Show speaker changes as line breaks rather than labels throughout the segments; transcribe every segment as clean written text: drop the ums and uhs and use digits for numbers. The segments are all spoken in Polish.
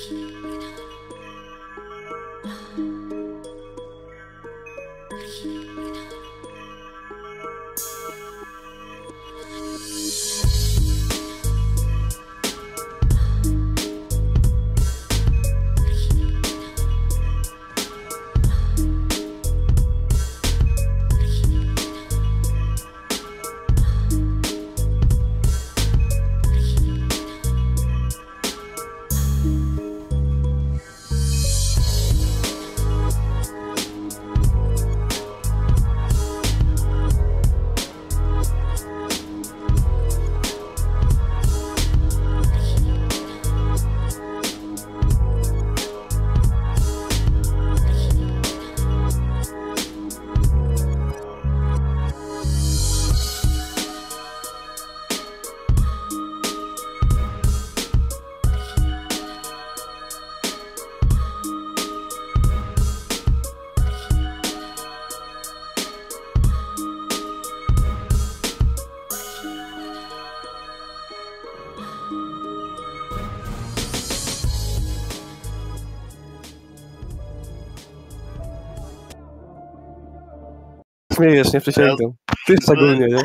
Śmiejesz, nie przysięgam. Ty szczególnie, nie?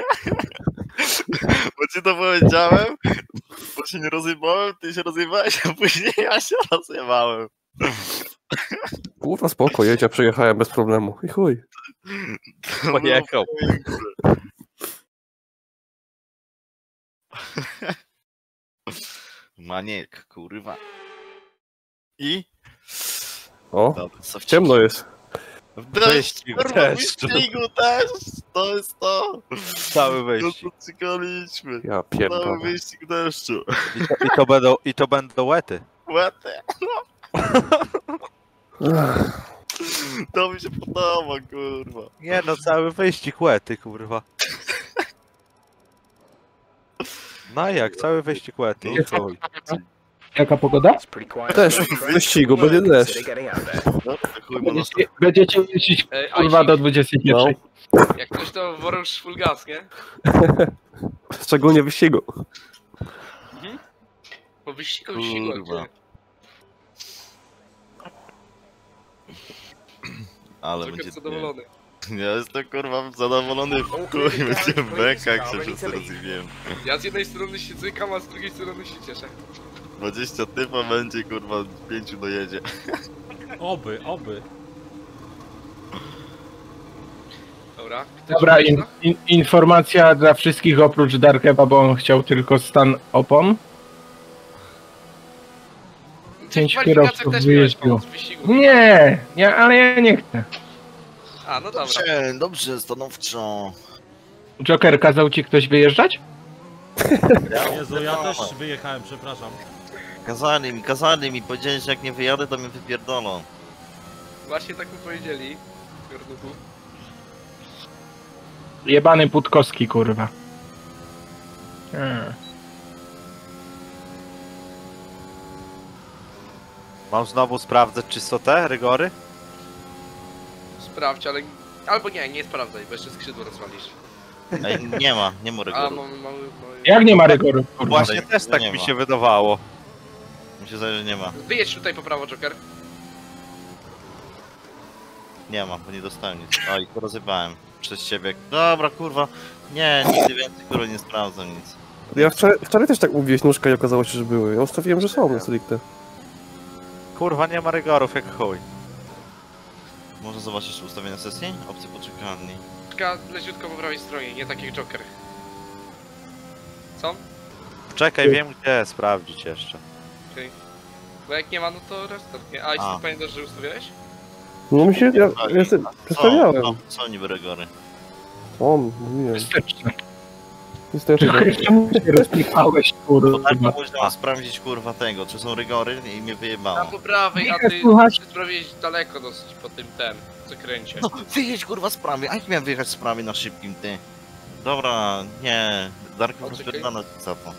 Bo ci to powiedziałem, bo się nie rozjebałem, ty się rozjebałeś, a później ja się rozjebałem.
Kurwa spoko, jedź, ja przejechałem bez problemu. I chuj.
Pojechał. Maniek, kurwa. I?
O,
dobra,
ciemno jest.
W deszczu, kurwa, w wyścigu też, to jest to.
Cały wyścig.
No to cykaliśmy.
Ja pierdolę.
Cały wyścig deszczu.
I to będą łety.
Łety. To mi się podoba, kurwa.
Nie no, cały wyścig łety, kurwa. No jak, cały wyścig łety. I chuj.
Jaka pogoda?
Też w wyścigu, będzie deszcz.
Będziecie jeździć kurwa do 21.
No.
Jak ktoś to worąż full gas, nie?
Szczególnie w wyścigu.
Po wyścigu,
Kurwa. Ale będzie
zadowolony.
Ja jestem kurwa zadowolony w chuj, będzie w bekach się wszyscy rozwijemy.
Ja z jednej strony się cykam, a z drugiej strony się cieszę.
20 typa będzie kurwa, 5 dojedzie.
Oby.
Dobra.
Dobra, informacja dla wszystkich oprócz Darkeba, bo on chciał tylko stan opon. 5 kierowców wyjeździło. Nie, ale ja nie chcę.
A, no dobra.
Dobrze, stanowczo.
Joker, kazał ci ktoś wyjeżdżać?
Jezu, ja też wyjechałem, przepraszam.
Kazali mi, powiedzieli, że jak nie wyjadę, to mnie wypierdolą.
Właśnie tak mi powiedzieli. Gorduchu.
Jebany Putkowski, kurwa.
Mam znowu sprawdzać czystotę, rygory?
Sprawdź, ale... Albo nie sprawdzaj, bo jeszcze skrzydło rozwalisz.
Ej, nie ma
A,
rygoru.
mamy...
Jak nie ma rygoru, kurwa?
Właśnie też tak mi się wydawało.
Mi się zdaje, że nie ma.
Wyjedź tutaj po prawo, Joker.
Nie ma, bo nie dostałem nic. Oj, rozjebałem przez ciebie. Dobra, kurwa. Nie, nigdy więcej kurwa nie sprawdzam nic.
Ja wczoraj też tak mówiłeś nóżka i okazało się, że były. Ja ustawiłem, że są na stricte.
Kurwa, nie ma rygorów jak chuj.
Można zobaczyć ustawienia sesji? Opcje poczekalni.
Tylko leciutko po prawej stronie, nie tak jak Joker. Co?
Czekaj, wiem gdzie sprawdzić jeszcze.
Okej. Bo jak nie ma, no to restart, nie? A, i ty pamiętasz, że ustawiałeś?
No mi się... Ja przedstawiałem.
Co niby rygory?
O, mówiłem.
Wsteczne.
Niestety.
Czemu się rozpikałeś, kurwa?
Tak można sprawdzić kurwa tego, czy są rygory i mnie wyjebało.
A po prawej, a ty sprawiłeś daleko dosyć po tym zakręcie.
No, wyjedź kurwa z prawej, a jak miałem wyjechać z prawej na szybkim, ty? Dobra, nie, Darku rozpierdana za to.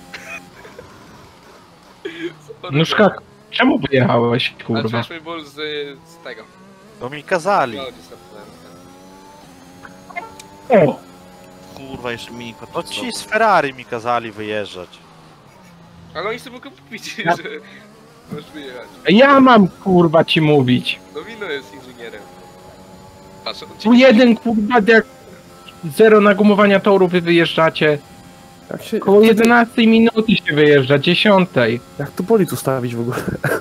Nóżka, czemu wyjechałeś,
A
kurwa?
przeszły ból z tego.
To mi kazali.
O!
Kurwa, jeszcze mini
No ci z Ferrari mi kazali wyjeżdżać.
Ale oni sobie mogą powiedzieć,
Ja-
że... Masz wyjechać.
Ja mam kurwa ci mówić.
No Wino jest inżynierem. Patrz, on ci...
Tu jeden kurwa jak zero nagumowania toru wy wyjeżdżacie.
Jak się...
Koło 11 minuty się wyjeżdża, 10.
Jak tu bolid ustawić w ogóle?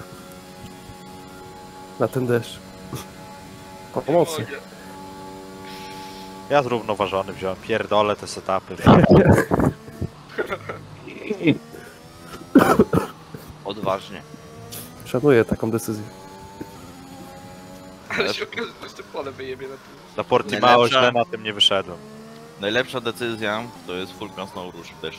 Na ten deszcz. Pomocy.
Ja zrównoważony wziąłem, pierdolę te setupy.
Odważnie.
Szanuję taką decyzję.
Ale się okaże, że jeszcze pole wyjebie na tym.
Na Portimao
Najlepsza.
źle na tym nie wyszedłem.
Najlepsza decyzja to jest full cross no róż też.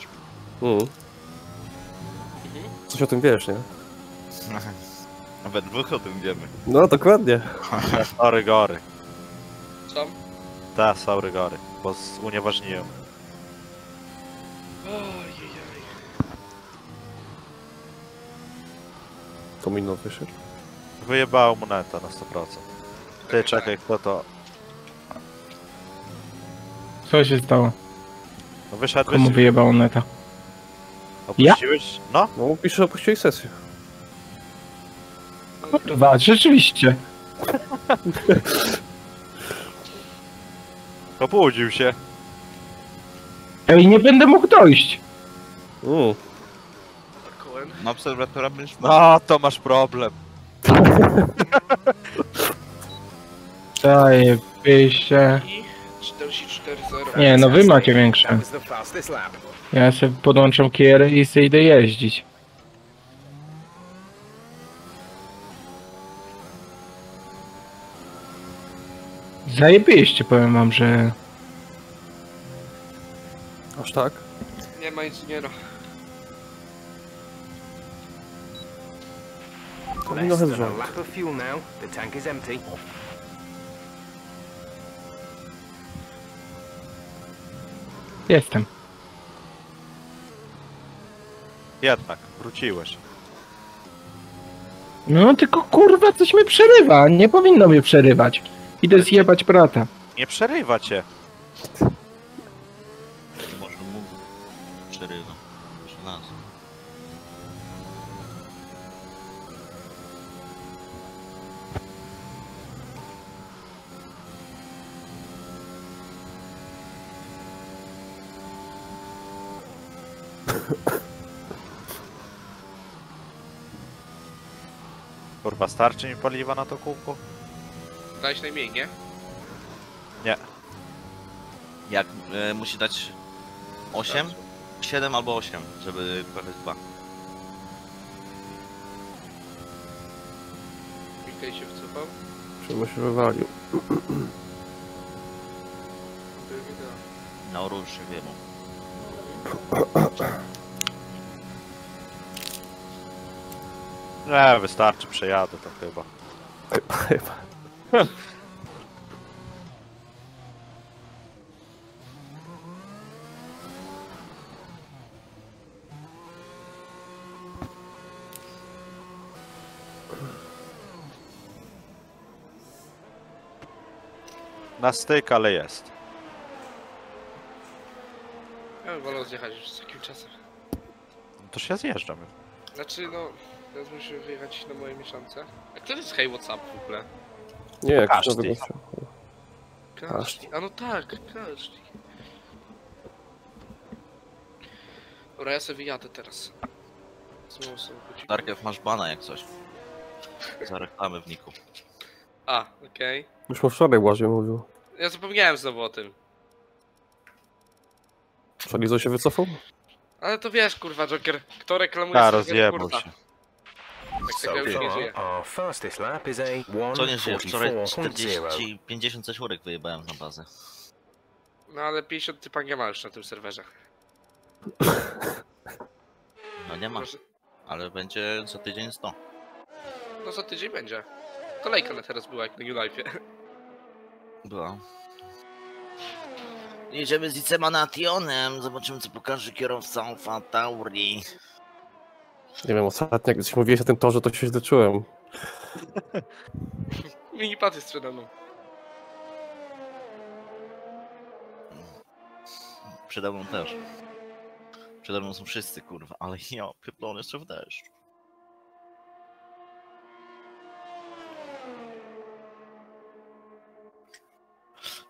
Coś o tym wiesz, nie?
We dwóch o tym wiemy.
No, dokładnie.
Są rygory.
Co?
Tak, są rygory, bo unieważniłem.
Ojejaj.
To minął wyszedł.
Wyjebało mu neta na 100%. Ty, czekaj, kto to...
Co się stało?
No wyszedłeś
Komu
i
wyjebało neta?
opuściłeś? No,
No, pisze, że opuściłeś sesję.
Kurwa, rzeczywiście.
obudził się.
Ej, nie będę mógł dojść.
Kołem.
Na obserwatora będziesz...
No, to masz problem.
Zajebiście.
I 44-0.
Nie, no wy macie większe. Ja sobie podłączam kierę i sobie idę jeździć. Zajebiście, powiem wam, że...
Aż tak?
Nie ma inżyniera.
To minął
Less than
rząd.
a lap of fuel now. The tank is empty.
Jestem.
Jednak, wróciłeś.
No tylko kurwa coś mnie przerywa. Nie powinno mnie przerywać. Idę zjebać brata.
Nie przerywa cię.
Może mógł. Przerywa. Jeszcze raz.
Kurwa, starczy mi paliwa na to kółko?
Dałeś najmniej, nie?
Nie.
Jak musi dać 8? 7 albo 8, żeby prawie 2.
Mikaj się wycofał.
Czemu się wywalił?
Na róż się wiemu.
Nie, wystarczy, przejadę to chyba.
Chyba.
Na styk, ale jest.
Ja bym wolał zjechać już z takim czasem.
No to się zjeżdżam.
Znaczy, no... Teraz musimy wyjechać na moje miesiące. A który jest Hey What's Up w ogóle?
Nie, jak
Każdy.
nowego gościa.
Każdy. A no tak, każdy. Dobra, ja sobie wyjadę teraz. Znowu sobie bucik.
Darkew, masz bana jak coś. Za reklamę w niku.
A, okej.
Już mu wczoraj Błażej mówił.
Ja zapomniałem znowu o tym.
Szalizo się wycofał?
Ale to wiesz, kurwa, Joker, kto reklamuje
Ta,
serwer
rozjebał
kurta?
się.
Tak
So
tego już nie żyje.
far, our fastest lap is a
Co nie żyje? Wczoraj
1:44.0.
40, 50 coś urek wyjebałem na bazę.
No ale 50 typa nie ma już na tym serwerze.
No nie ma,
Proszę.
ale będzie za tydzień 100.
No za tydzień będzie. Kolejka na teraz była jak na New Life.
Była. Jedziemy z Icemanationem, zobaczymy co pokaże kierowca Alfa Tauri.
Nie wiem, ostatnio jak coś mówiłeś o tym torze, to się źle czułem.
Minipaty sprzede mną.
Przede mną też. Przede mną są wszyscy kurwa, ale ja pierdolę jeszcze w deszcz.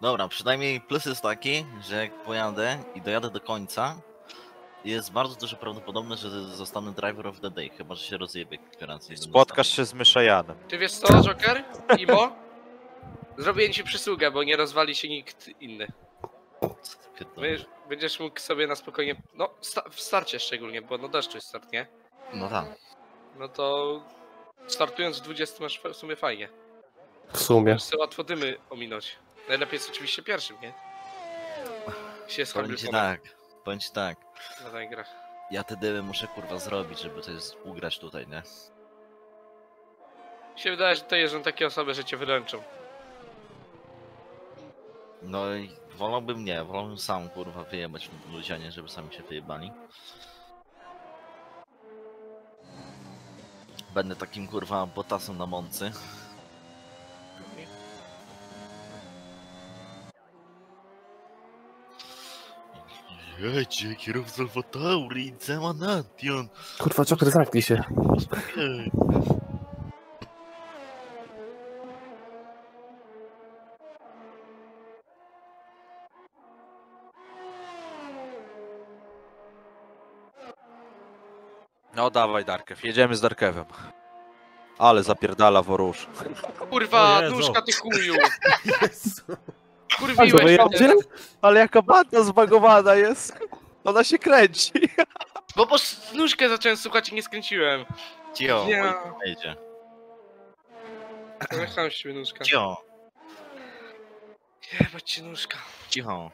Dobra, przynajmniej plus jest taki, że jak pojadę i dojadę do końca, jest bardzo duże prawdopodobne, że zostanę driver of the day, chyba że się rozjebie kilka razy.
Spotkasz się z Myszajanem.
Ty wiesz co, Joker? Imo? Zrobię ci przysługę, bo nie rozwali się nikt inny. Będziesz mógł sobie na spokojnie... No, w starcie szczególnie, bo no deszczu jest start, nie?
No tak.
No to... Startując w 20 masz w sumie fajnie.
W sumie.
Możesz sobie łatwo dymy ominąć. Najlepiej jest oczywiście pierwszym, nie? Się jest
Powiem ci tak.
na tej grach.
Ja te dymy muszę kurwa zrobić, żeby coś ugrać tutaj, nie?
Mi się wydaje, że to jeżdżą takie osoby, że cię wyręczą.
No i wolałbym sam kurwa wyjebać ludzianie, żeby sami się wyjebali. Będę takim kurwa botasem na mący. Jedzie, kierowca Alfa Tauri, Zemanation.
Kurwa, Joker, zamknij się.
No dawaj Darkew, jedziemy z Darkewem. Ale zapierdala worusz.
Kurwa,
O Jezu.
nóżka ty chuju!
Jezu.
Kurwiłeś mnie!
Ale jaka banda zbagowana jest. Ona się kręci.
Bo nóżkę zacząłem słuchać i nie skręciłem.
Cio,
Nie.
jedzie.
Zajechałem z siebie nóżka.
Cio,
Jebać ci nóżka.
cicho.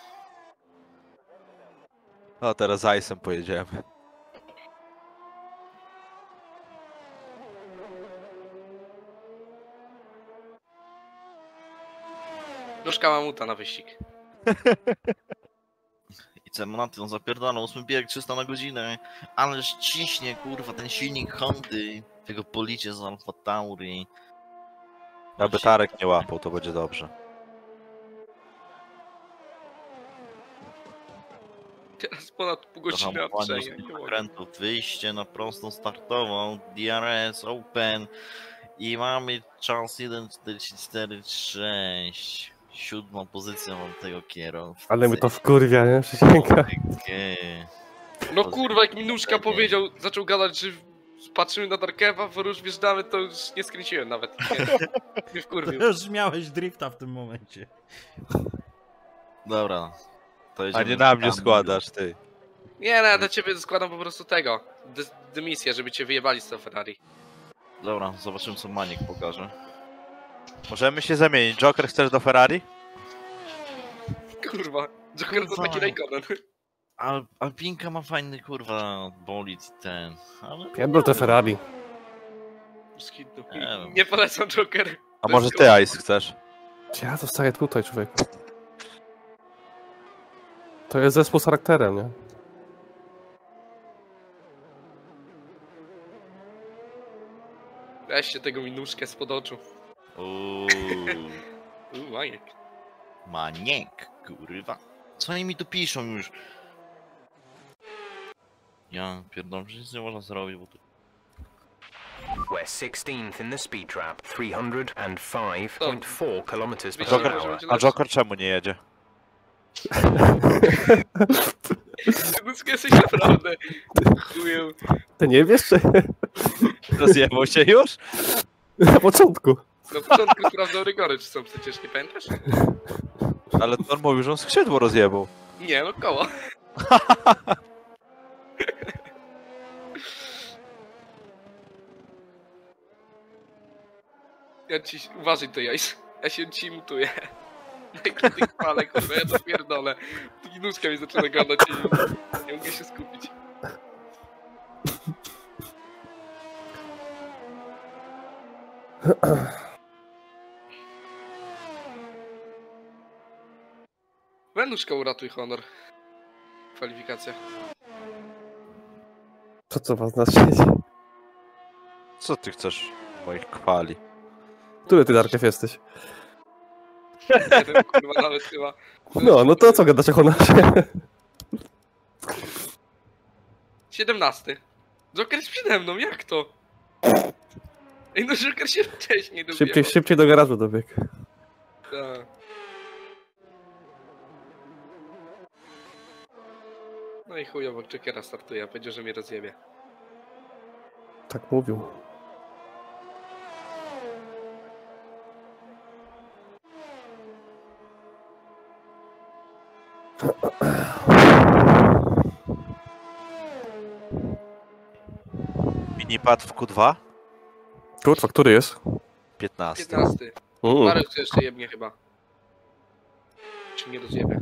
No teraz Ice'em pojedziemy.
Nóżka mamuta na wyścig.
I Zemanation zapierdala, 8 bieg, 300 na godzinę. Ależ ciśnie kurwa ten silnik Hondy. Tego policie z Alfa Tauri.
Aby Tarek nie łapał, to będzie dobrze.
Teraz ponad pół godziny
Zahamowanie
przejdzie.
z okrętu, wyjście na prostą startową, DRS, Open i mamy czas 1.44.6. 7. pozycję mam tego kierowcy.
Ale mi to wkurwia, nie? Przysięgam.
No kurwa, jak mi nóżka powiedział, zaczął gadać, że patrzymy na Darkewa, Worusz wjeżdżamy, to już nie skręciłem nawet. Nie wkurwił.
Już miałeś drifta w tym momencie.
Dobra. To
A
jedziemy
nie na mnie
tam.
składasz, ty.
Nie, no, ja dla ciebie składam po prostu tego. Dymisję, żeby cię wyjebali z tego Ferrari.
Dobra, zobaczymy co Maniek pokaże.
Możemy się zamienić. Joker, chcesz do Ferrari?
Kurwa, Joker to taki Raikkonen.
Alpinka ma fajny kurwa bolid ten. Ale
Pierdol te Ferrari.
Skidnu.
Nie wiem.
Nie polecam Joker.
A może ty Ice chcesz?
Ja zostaję tutaj, człowieku. To jest zespół z charakterem, nie?
Weźcie tego mi nóżkę spod oczu.
Uuu,
Maniek.
Maniek, kurwa. Co oni mi tu piszą już? Ja pierdolę, że nic nie można zrobić, bo tu...
We're 16th in the speed trap, 305.4 kilometers per
Joker-
hour.
A Joker czemu nie jedzie?
Nóżka jesteś naprawdę. Chuju.
Ty nie wiesz, czy...
Rozjebał się już?
Na początku.
Na początku sprawdzał rygory, czy są przecież, nie pamiętasz?
Ale on mówił, że on skrzydło rozjebał.
Nie, no koło. Ja ci... Uważaj to, Jajs. Ja się ci mutuję. Na tych chwale, kurwa, ja to pierdolę. I nóżka mi zaczyna gadać i nie mogę się skupić. Nóżka, uratuj honor. Kwalifikacja.
To co was na świecie?
Co ty chcesz moich kwali?
Który ty, Darkew, jesteś?
Nie wiem, kurwa, nawet chyba.
No to co gadasz o honorze?
17. Joker jest przede mną, jak to? Ej, no Joker się wcześniej dobiegł.
Szybciej do garażu dobiegł.
Tak. No i chujowo, Czekera startuje, powiedział, że mnie rozjebie.
Tak mówił.
Minipad w Q2?
Kurwa, który jest?
15.
15. Marek co jeszcze jebnie chyba. Czy nie rozjebie?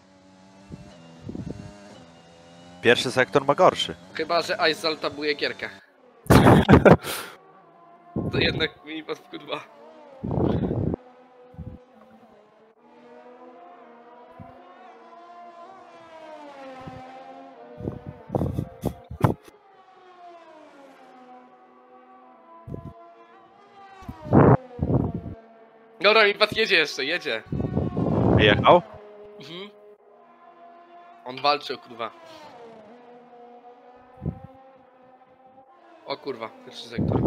Pierwszy sektor ma gorszy.
Chyba, że Ice zaltabuje gierkę. To jednak minipad w Q2. Dobra, minipad jedzie jeszcze, jedzie.
Jechał?
Mhm. On walczy o kurwa. O kurwa, pierwszy sektor.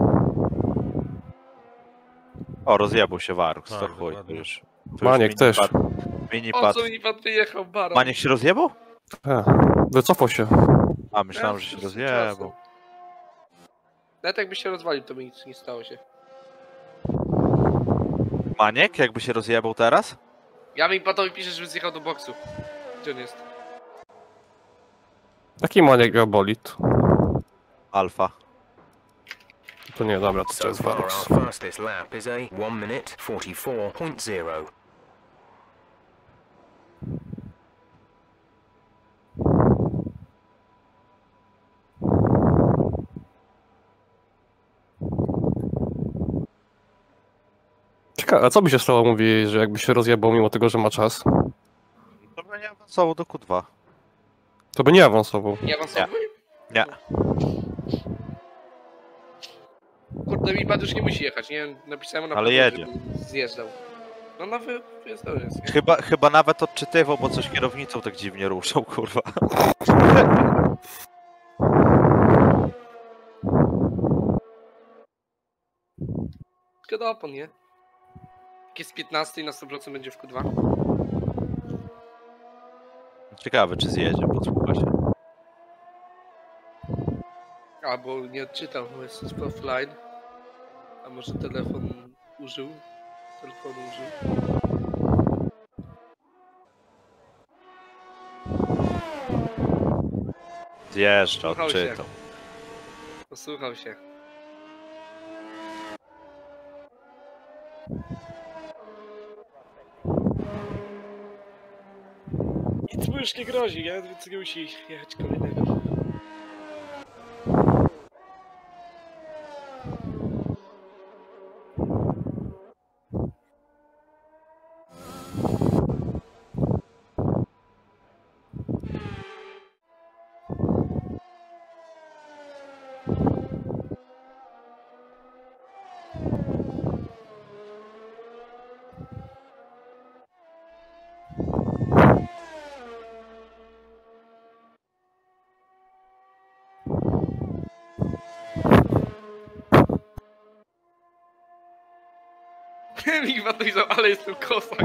O, rozjebał się Warux, to
Tak,
chuj.
dokładnie.
To już
Maniek też.
O
Minipad.
co minipad wyjechał, baran?
Maniek się rozjebał?
Wycofał się.
A, myślałem, że się rozjebał.
Nawet jakby się rozwalił, to by nic nie stało się.
Maniek, jakby się rozjebał teraz?
Ja minipatowi piszę, żeby zjechał do boksu. Gdzie on jest?
Jaki Maniek miał bolid?
Alfa.
To nie, dobra, to
So
jest
far,
Varus.
our fastest lap is a 1 minute 44.0.
Ciekawe, a co by się stało, mówi, że jakby się rozjebał mimo tego, że ma czas?
To by nie awansował do Q2.
To by nie awansował.
Nie awansowy?
Nie.
Kurde, minipad już nie musi jechać, nie? Napisałem na
Ale
pewno,
jedzie.
żeby zjeżdżał. No nowy wyjeżdżał jest, nie?
Chyba nawet odczytywał, bo coś kierownicą tak dziwnie ruszał, kurwa.
Szkoda opon, nie? Jak jest 15 i na 100% będzie w Q2.
Ciekawe, czy zjedzie, podsłucha się.
Albo nie odczytał, bo jest offline. A może telefon użył? Telefonu użył.
Zjeżdża,
Słuchał się.
odczytał.
Posłuchał się. Nic mu już nie grozi, nie? Więc nie musi jechać kolejnego. Michwa to widzą, ale jestem kosak.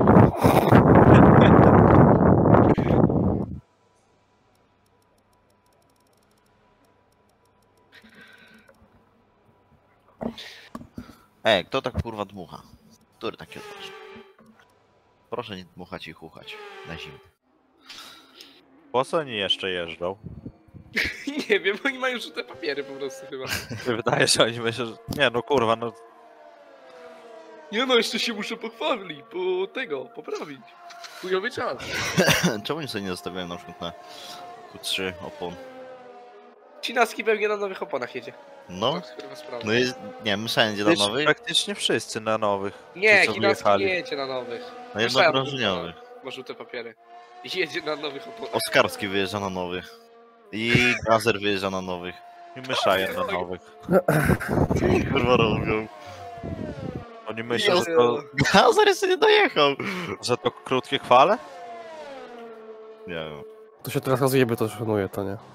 Kto tak kurwa dmucha? Który taki odważny? Proszę nie dmuchać i chuchać na zimę.
Po co oni jeszcze jeżdżą?
Nie wiem, oni mają żółte papiery po prostu chyba.
Wydaje się, oni myślą, że... Nie no, kurwa, no...
Nie no, jeszcze się muszę pochwalić, bo tego, poprawić. Chujowy czas.
Czemu oni sobie nie zostawiają na przykład na Q3 opon?
Cinaski pewnie na nowych oponach jedzie.
No,
To jest chyba sprawa.
no jest, nie wiem, wszędzie na
Wiesz,
nowych,
praktycznie wszyscy na nowych.
Nie,
ci, co
Cinaski
wyjechali.
nie jedzie na nowych.
na jednokrążeniowych.
Ma żółte papiery. Jedzie na nowych oponach.
Oskarski wyjeżdża na nowych. I Gazer wyjeżdża na nowych.
I myszają na nowych.
Co oni kurwa robią?
Oni myślą,
Gazer jeszcze nie dojechał!
że to krótkie chwale?
Nie wiem.
To się teraz rozjebie, to szanuję, to nie.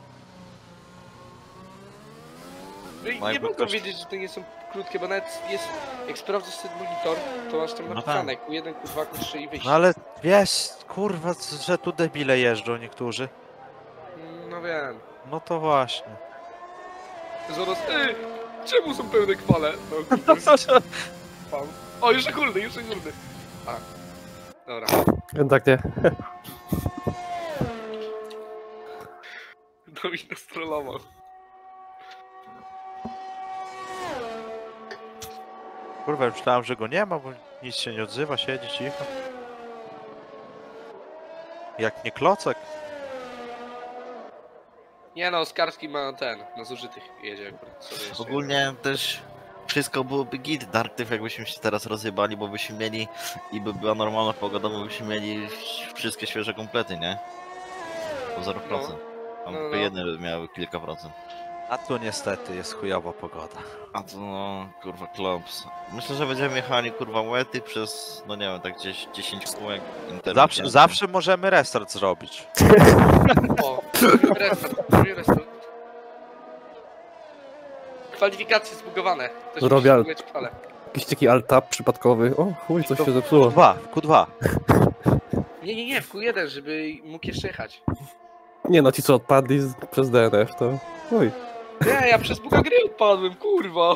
No i
No
nie
jakby
mogę
ktoś-
wiedzieć, że to nie są krótkie, bo nawet jest, jak sprawdzisz ten monitor, to masz tam
No
napisane Q1, Q2, Q3 i wyjście.
No ale wiesz, kurwa, że tu debile jeżdżą niektórzy.
No, No wiem.
No to właśnie.
Zaraz, czemu są pełne kwale? No kurwa. O, jeszcze górny, jeszcze górny. A, dobra.
Jednak nie.
Domino strollował.
Kurwa, myślałem, że go nie ma, bo nic się nie odzywa, siedzi cicho. Jak nie klocek.
Nie no, Oskarski ma na zużytych jedzie akurat. Sobie jeszcze
Ogólnie też wszystko byłoby git. Darktyw jakbyśmy się teraz rozjebali, bo byśmy mieli i by była normalna pogoda, bo byśmy mieli wszystkie świeże komplety, nie? Po 0%. Tam
No,
tylko
no.
jedne miały kilka procent.
A tu niestety jest chujowa pogoda.
A to no, kurwa, klops. Myślę, że będziemy jechali, kurwa, łety przez, no nie wiem, tak gdzieś 10 kółek.
Zawsze możemy restart zrobić.
O, restart. Kwalifikacje zbugowane. Też
Robię-
musi zbugać kwale.
Jakiś taki alt-tab przypadkowy. O chuj, coś się zepsuło.
Q2.
Nie, w Q1, żeby mógł jeszcze jechać.
Nie no, ci co odpadli przez DNF, to... Oj.
Nie, ja przez buga gry odpadłem, kurwa.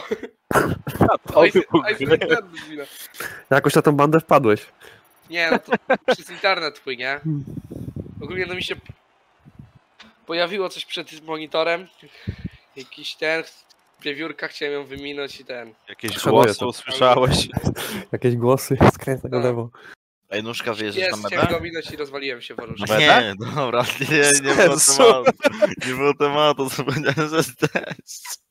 Jakoś na tą bandę wpadłeś.
Nie, no to przez internet twój, nie? Ogólnie no mi się pojawiło coś przed monitorem. Jakiś ten, wiewiórka, chciałem ją wyminąć i ten.
Jakieś
Szanuję
głosy
to.
usłyszałeś.
Jakieś głosy, skręcę na
Tak.
lewo.
Ej, nóżka, wyjeżdżasz
Jest,
na
chciałem
metę?
go minąć i rozwaliłem się w orusz.
Na metę?
Nie, dobra, nie było
Sensu.
tematu. Nie było tematu, co powiedziałem, że jest test.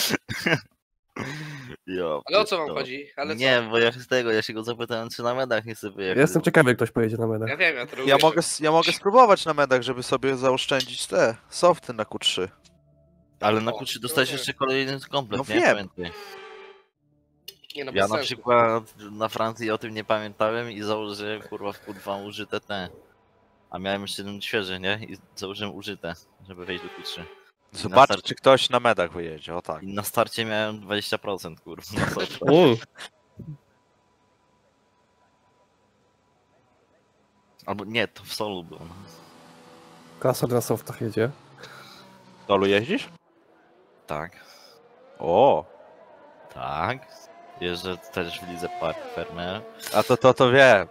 Jo,
Ale o co wam
to-
chodzi? Ale co?
Nie, bo ja się go zapytałem, czy na medach nie chce wyjechać.
Ja jestem ciekawy, jak ktoś pojedzie na medach.
Ja wiem, ja to
Ja
robię.
mogę spróbować na medach, żeby sobie zaoszczędzić te softy na Q3.
Ale na
O,
Q3 dostałeś
no
jeszcze kolejny komplet,
No
nie?
wiem.
Pamiętaj.
Nie no,
Ja
bez
na
sensu.
przykład na Francji o tym nie pamiętałem i założyłem kurwa w Q2 użyte te. A miałem jeszcze jeden świeży, nie? I założyłem użyte, żeby wejść do Q3.
Zobacz,
start-
czy ktoś na medach wyjedzie, o tak.
I na starcie miałem 20%, kurwa. No co? Albo nie, to w solu było. No.
Kasor na softach jedzie.
Dolu jeździsz?
Tak,
O,
tak. Jeżdżę też w lidze Park Fermer.
a to wiem.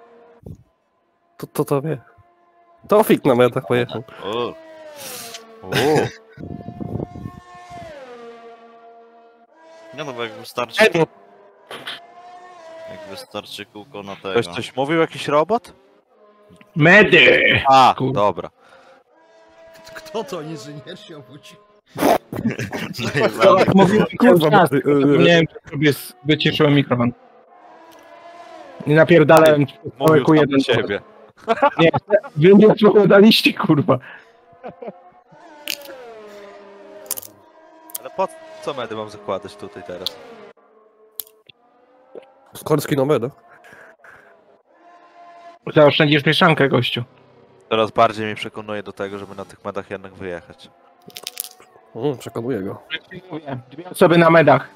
To wie. Tofik na medach pojechał.
O,
O,
nie no, bo jak wystarczy... Jak wystarczy kółko na tego...
ktoś coś mówił, jakiś robot?
Medy!
A,
Kur-
dobra.
Kto to inżynier się obudzi?
Najbardziej.
Mówiłem
Kurwa,
czas, nie wiem, czy sobie wyciszyłem mikrofon. Nie napierdalałem
Mówił
Q1
sam do siebie.
Nie, wy mnie spowiadaliście, kurwa.
Ale po co medy mam zakładać tutaj teraz?
Skorski na medach.
Zaoszczędzisz mieszankę, gościu.
Coraz bardziej mnie przekonuje do tego, żeby na tych medach jednak wyjechać.
Przekonuję go.
Mówię, 2 osoby na medach.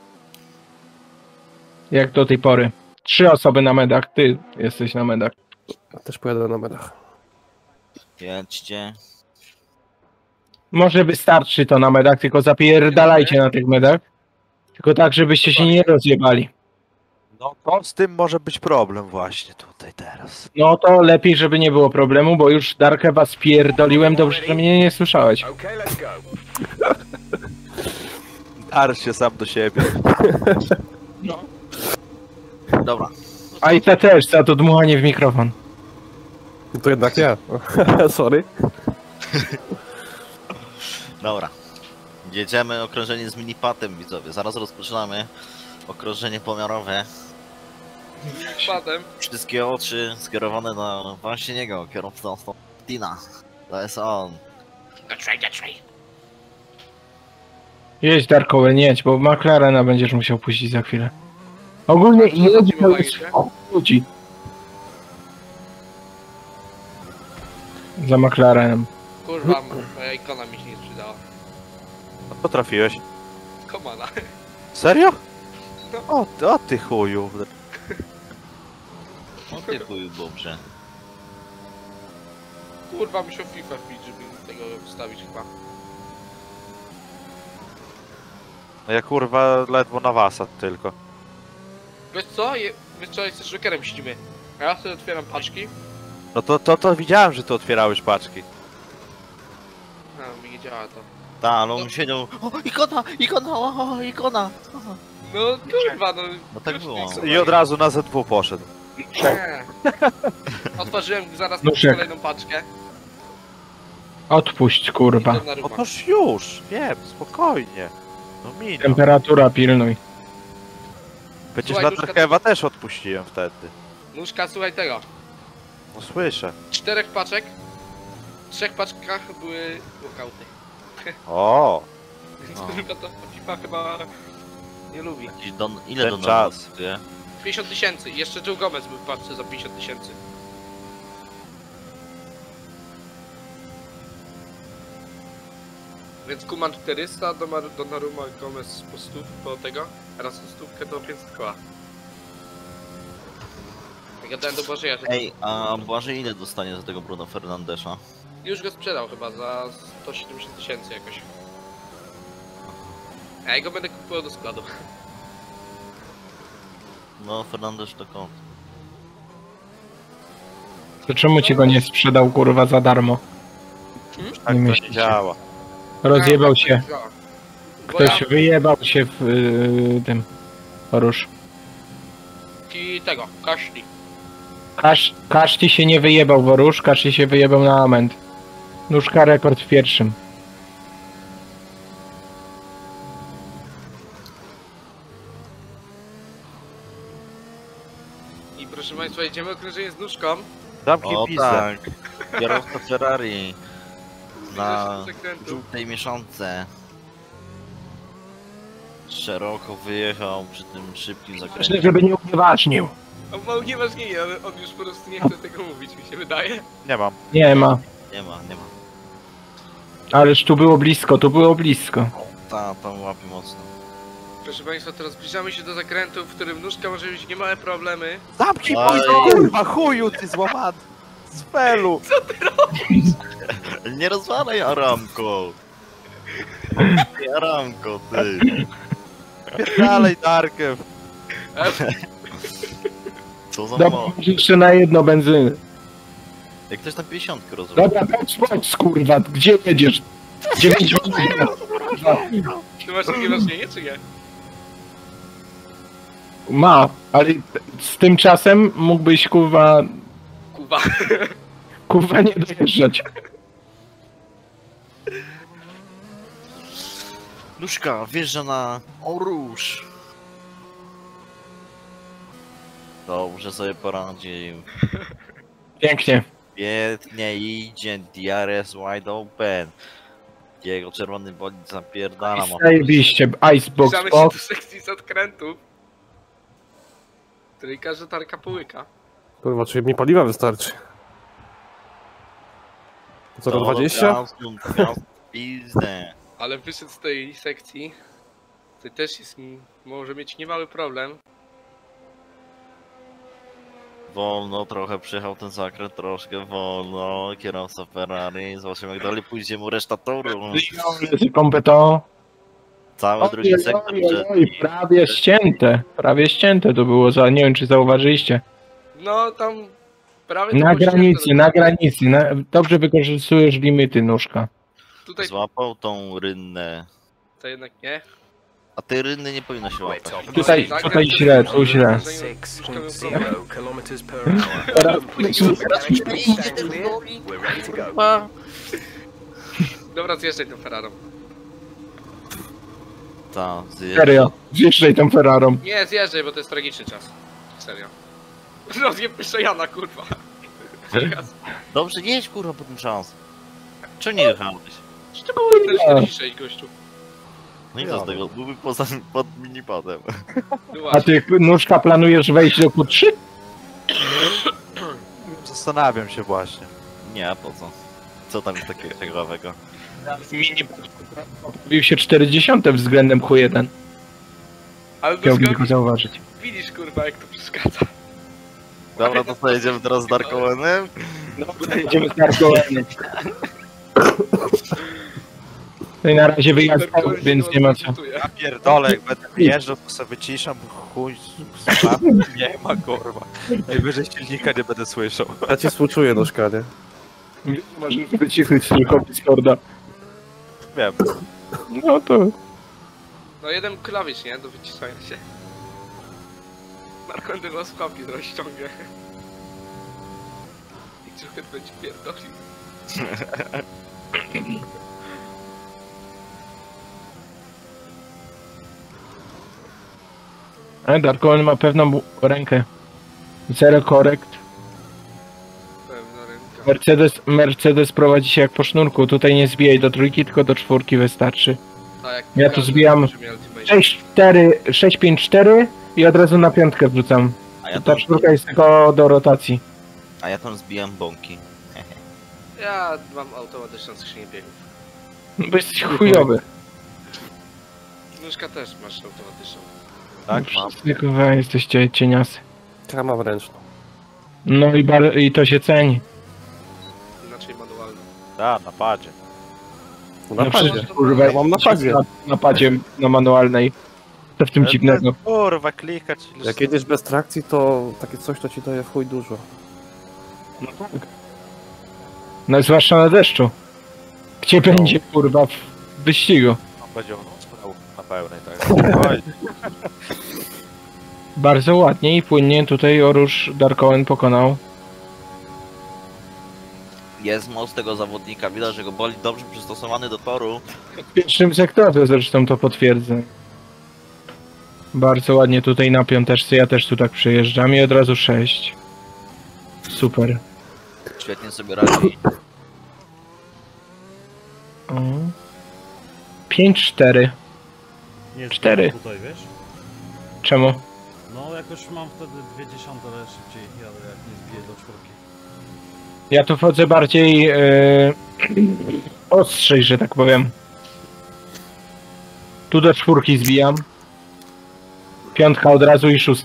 Jak do tej pory. 3 osoby na medach, ty jesteś na medach.
Ja też pojadę na medach.
Jedźcie.
Może wystarczy to na medach, tylko zapierdalajcie na tych medach. Tylko tak, żebyście się nie rozjebali.
No to z tym może być problem właśnie tutaj teraz.
No to lepiej, żeby nie było problemu, bo już Darkę was pierdoliłem, dobrze, że mnie nie słyszałeś.
Okay, let's go.
Dar się sam do siebie.
Dobra.
A i te też, za to dmuchanie w mikrofon.
To jednak ja. Sorry.
Dobra. Jedziemy okrążenie z minipatem, widzowie. Zaraz rozpoczynamy okrążenie pomiarowe.
Padem.
Wszystkie oczy skierowane na właśnie niego, kierowcę Tina. To jest on.
Jedź Darkowe, nie jedź, bo McLarena będziesz musiał puścić za chwilę. Ogólnie jedź to jest ludzi. Za McLarenem.
Kurwa, moja ikona mi się nie przydała.
No to trafiłeś.
Komana.
Serio? O ty chuju.
O ty chuju, dobrze.
kurwa, musiał FIFA wbić, żeby tego wstawić chyba.
No ja kurwa ledwo na wasat tylko.
Wiesz co? My wczoraj z Jokerem siedzimy. A ja sobie otwieram paczki.
No to widziałem, że ty otwierałeś paczki.
A, mi nie działa to.
Tak, ale on siedział... O, ikona, o, ikona!
No kurwa, no...
No tak
już
było.
nie chcę.
I od razu na Z2 poszedł.
Nie. Otworzyłem zaraz
Duszek.
kolejną paczkę.
Odpuść, kurwa.
Idę na rumach.
Otóż już, wiem, spokojnie. No minął.
Temperatura pilnuj.
Przecież
Słuchaj, Duszka,
Latarkewa też odpuściłem wtedy.
Nóżka, słuchaj tego.
No słyszę.
4 paczek. W 3 paczkach były walkouty.
O,
Więc
No.
kurwa to FIFA chyba nie lubi.
Jakiś ile
Ten
do
czas.
nas, nie?
50 tysięcy. Jeszcze Joe Gomez był w paczce za 50 tysięcy. Więc Kuman 400, Donnarumma Gomez po 100, po tego, raz o 100 to 500 koła. Jak ja dałem do Błażeja, że
Ej, a Błażej ile dostanie za tego Bruno Fernandesza?
już go sprzedał chyba za 170 tysięcy jakoś. A ja go będę kupował do składu.
No, Fernandes to kąt.
To czemu ci go nie sprzedał, kurwa, za darmo?
tak to
myślicie.
nie działa.
Rozjebał się.
Bo
Ktoś wyjebał się w tym. Porusz.
I tego, Kaszli.
Kaszli się nie wyjebał, Worusz, Kaszli się wyjebał na Ament. Nóżka rekord w pierwszym.
I proszę Państwa, jedziemy okrążenie z nóżką.
Zamknij
O
pizdę.
tak, kierowca Ferrari na
Widzę, że zakrętu.
żółtej mieszance. Szeroko wyjechał przy tym szybkim
Ważne,
zakręcie.
żeby nie unieważnił.
On ma unieważnienie, ale on już po prostu nie chce tego mówić, mi się wydaje.
Nie mam.
Nie ma.
Nie ma.
Ależ tu było blisko, tu było blisko.
Tam łapie mocno.
Proszę Państwa, teraz zbliżamy się do zakrętu, w którym nóżka może mieć niemałe problemy.
Zamknij
Oj.
kurwa, chuju ty złamany. Z felu.
Nie rozwalaj Aramko! Nie Aramko, ty!
Dalej Darkew.
Co za
Dobra,
moc?
jeszcze na jedno benzyny.
Jak ktoś tam 50 rozwala.
Dobra, bądź kurwa, gdzie jedziesz? 9 minut.
Ty masz unieważnienie, czy nie?
Ma, ale z tym czasem mógłbyś kurwa nie dojeżdżać.
Nóżka wjeżdża na Oruż. Dobrze sobie poradził.
Pięknie.
Świetnie idzie, DRS wide open. Jego czerwony bolid zapierdala. ma-
Zajebiście, icebox
Zbliżamy się
box.
do sekcji zakrętów. Której każda tarka połyka.
Kurwa, czy mi paliwa wystarczy? 0,20?
Pizdę.
Ale wyszedł z tej sekcji. To też jest, może mieć niemały problem.
Wolno trochę przyjechał ten zakręt, troszkę wolno. Kierowca Ferrari, zobaczymy jak dalej pójdzie mu reszta toru.
Kompeto.
Cały drugi sektor, że
Prawie ścięte to było, nie wiem czy zauważyliście.
No tam prawie to
Na
było
granicy,
ścięte.
na granicy. Dobrze wykorzystujesz limity, nóżka.
Tutaj
złapał tą rynnę.
to jednak nie.
A tej rynny nie powinno się łapać.
Tutaj źle, tu źle.
6.0 kilometers per hour. We're ready to go.
Dobra, zjeżdżaj tą Ferrarą.
Ta,
Serio, zjeżdżaj tą Ferrarą.
Nie, zjeżdżaj, bo to jest tragiczny czas. Serio. Rozjeb Jana, kurwa.
Dobrze, jedź kurwa po ten czas. Czemu nie jechałeś?
To było 46 gościu.
No i co z tego? Byłby pod minipadem.
No
A
właśnie.
ty, nóżka, planujesz wejść do Q3?
Zastanawiam się właśnie.
Nie, a po co? Co tam jest takiego ciekawego?
Mini poprawił się 40 względem Q1.
Ale
Chciałbym
Duszka,
tylko zauważyć.
widzisz kurwa jak to przeszkadza.
Dobra, to co, jedziemy teraz z Dark Owenem?
Dobra, jedziemy z Darkowenem. No i na razie wyjazd, więc nie ma co.
Ja pierdolę, jak będę wjeżdżał, to sobie wyciszam, chuj, słuchawki nie ma, kurwa. Najwyżej silnika nie będę słyszał.
Ja ci współczuję, Nóżka, nie?
Możesz wyciszyć tylko Discorda.
Wiem.
No to...
No jeden klawisz, nie? Do wyciszania się. Marko tego słuchawki zaraz ściągnie. I trochę będzie pierdolił.
Ale Darkowen ma pewną rękę. Zero korekt.
Pewna ręka.
Mercedes prowadzi się jak po sznurku. Tutaj nie zbijaj do trójki, tylko do czwórki wystarczy.
A jak
Ja tu
każdy
zbijam
będzie miał Ultimate.
6-5-4 i od razu na piątkę wrzucam.
A ja
Ta
tam,
czwórka jest tylko do rotacji.
zbijam bąki.
Ja mam automatyczną skrzynię biegów.
No bo jesteś chujowy.
Nóżka też masz automatyczną.
Tak, mam.
Wszyscy, kurwa, jesteście cieniasy.
Ja mam ręczną.
No i to się ceni.
Inaczej manualną.
Tak, na padzie.
Na
No
padzie.
przecież, kurwa,
Ja mam na padzie.
Na padzie, na manualnej. Co w tym dziwnego?
Kurwa, klikać.
Jak jedziesz bez trakcji, to takie coś to ci daje w chuj dużo.
No zwłaszcza na deszczu. Gdzie będzie, kurwa, w wyścigu.
Będzie on spał na pełnej, tak. Oj,
Bardzo ładnie i płynnie tutaj Orusz Darkowen pokonał.
Jest moc tego zawodnika, widać, że go boli dobrze przystosowany do toru.
W pierwszym sektorze zresztą to potwierdzę. Bardzo ładnie tutaj na piąteczce, ja też tu tak przejeżdżam i od razu 6. Super.
Świetnie sobie radzi.
5-4.
Nie
4.
zbieram tutaj, wiesz?
Czemu?
No jakoś mam wtedy 0,2, ale szybciej jadę, jak nie zbiję do czwórki.
Ja tu wchodzę bardziej ostrzej, że tak powiem. Tu do czwórki zbijam. Piątka od razu i 6.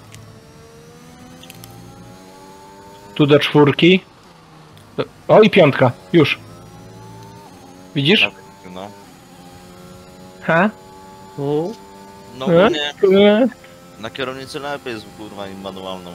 Tu do czwórki. O i piątka, już. Widzisz?
No,
Ha?
no
E?
nie. Na kierownicy lepiej jest kurwa i manualną.